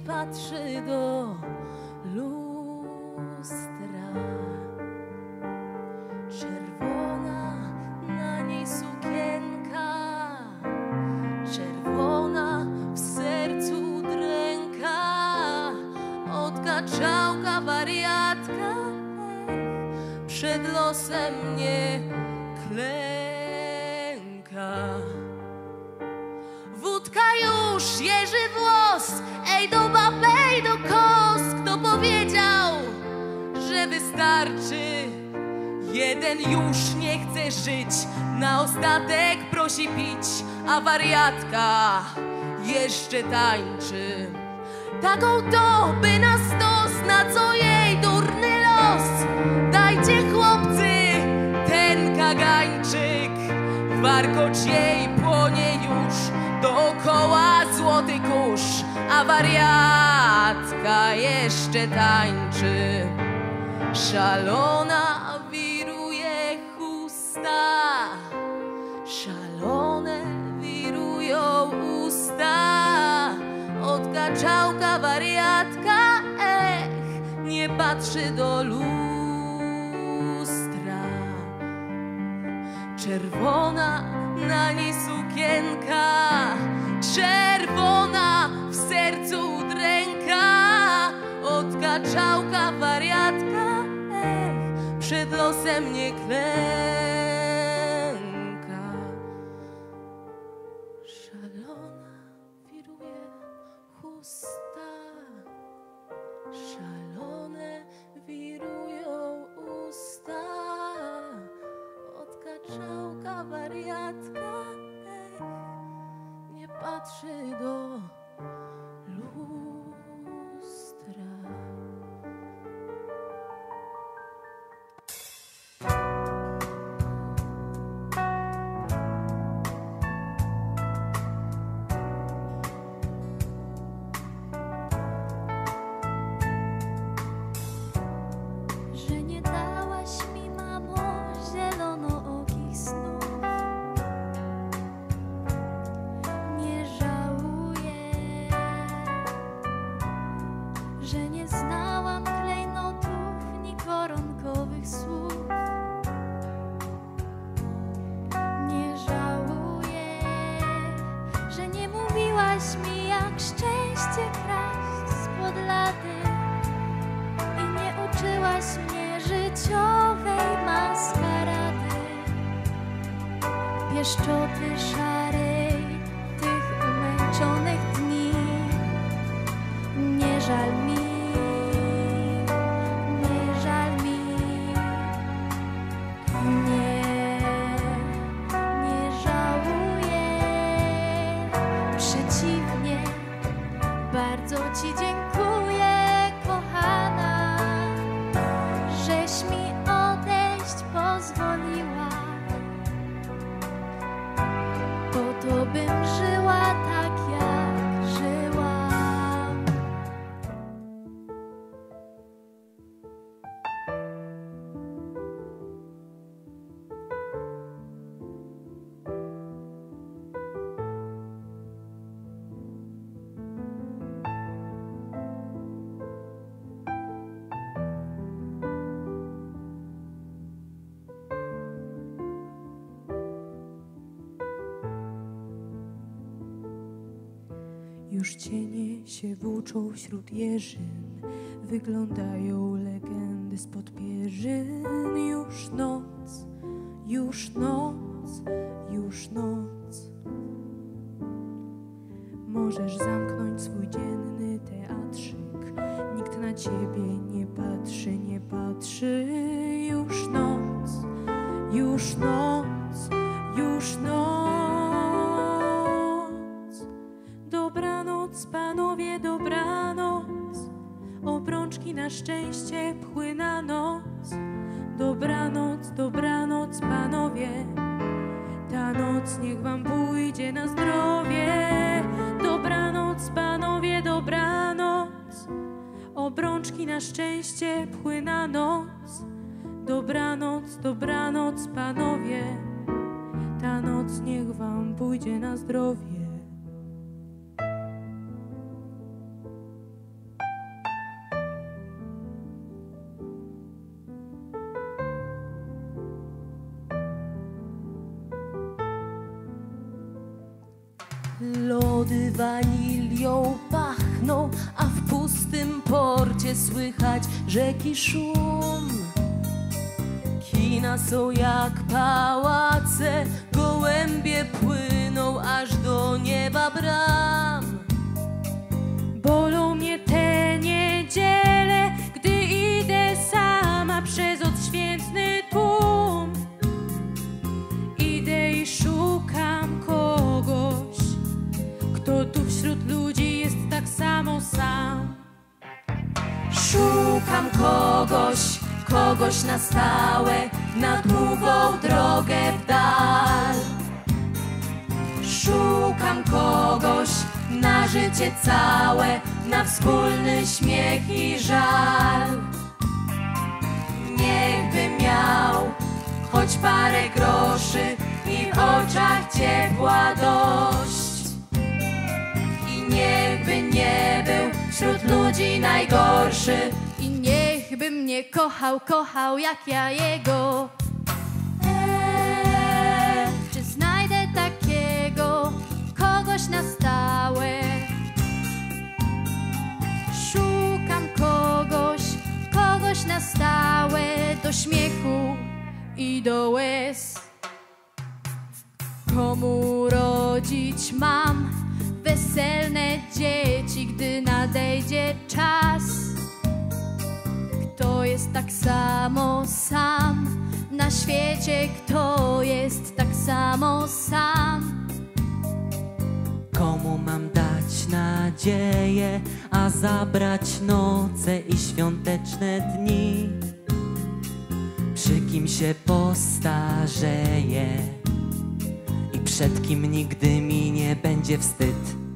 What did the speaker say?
patrzy do lustra. Czerwona na niej sukienka, czerwona w sercu dręka, odkaczałka wariatka, przed losem nie klęka. Wódka już, jeży włos, ej do babej, do kos. Kto powiedział, że wystarczy? Jeden już nie chce żyć, na ostatek prosi pić, a wariatka jeszcze tańczy. Taką to by na stos, na co jej durny los. Dajcie chłopcy ten kagańczyk, warkocz jej płonie już dookoła złoty kurz, a wariatka jeszcze tańczy. Szalona wiruje chusta, szalone wirują usta, odkaczałka wariatka, nie patrzy do lustra. Czerwona na niej sukienka, czerwona w sercu dręka, odkaczałka wariatka, przed losem nie klęka. Szalona wiruje chusta, szalone wirują usta, odkaczałka wariatka, nie patrzy do lustra. Że nie dałaś mi, mamo, zielonookich snów. Nie żałuję, że nie znałam klejnotów ni koronkowych słów. Nie żałuję, że nie mówiłaś mi, jak szczęście kraść spod lady i nie uczyłaś mnie życiowej maskarady, pieszczoty szarej tych umęczonych dni. Nie żal mi, nie żal mi, nie żałuję. Przeciwnie, bardzo ci dziękuję, kochana, żeś mi odejść pozwoliła. Po to bym żyła tak, jak żyłam. Już cienie się włóczą wśród jeżyn, wyglądają legendy spod pierzyn. Już noc, już noc, już noc. Możesz zamknąć swój dzienny teatrzyk, nikt na ciebie nie patrzy, nie patrzy. Już noc, już noc, już noc. Dobranoc, panowie, dobranoc. Obrączki na szczęście pchły na noc. Dobranoc, dobranoc, panowie. Ta noc niech wam pójdzie na zdrowie. Dobranoc, panowie, dobranoc. Obrączki na szczęście pchły na noc. Dobranoc, dobranoc, panowie. Ta noc niech wam pójdzie na zdrowie. Lody wanilią pachną, a w pustym porcie słychać rzeki szum. Kina są jak pałace, gołębie płyną aż do nieba bram. Bolą mnie te niedziele, gdy idę sama przez odświętny tłum. Idę i szukam kogoś, kto tu wśród ludzi jest tak samo sam. Szukam kogoś na stałe, na długą drogę w dal. Szukam kogoś na życie całe, na wspólny śmiech i żal. Niechby miał choć parę groszy i w oczach ciepła dość. I niechby nie był wśród ludzi najgorszy, I niechby mnie kochał jak ja jego. Czy znajdę takiego kogoś na stałe? Szukam kogoś na stałe, do śmiechu i do łez. Komu rodzić mam weselne dzieci, gdy nadejdzie czas? Kto jest tak samo sam na świecie, kto jest tak samo sam? Komu mam dać nadzieję, a zabrać noce i świąteczne dni? Przy kim się postarzeję i przed kim nigdy mi nie będzie wstyd?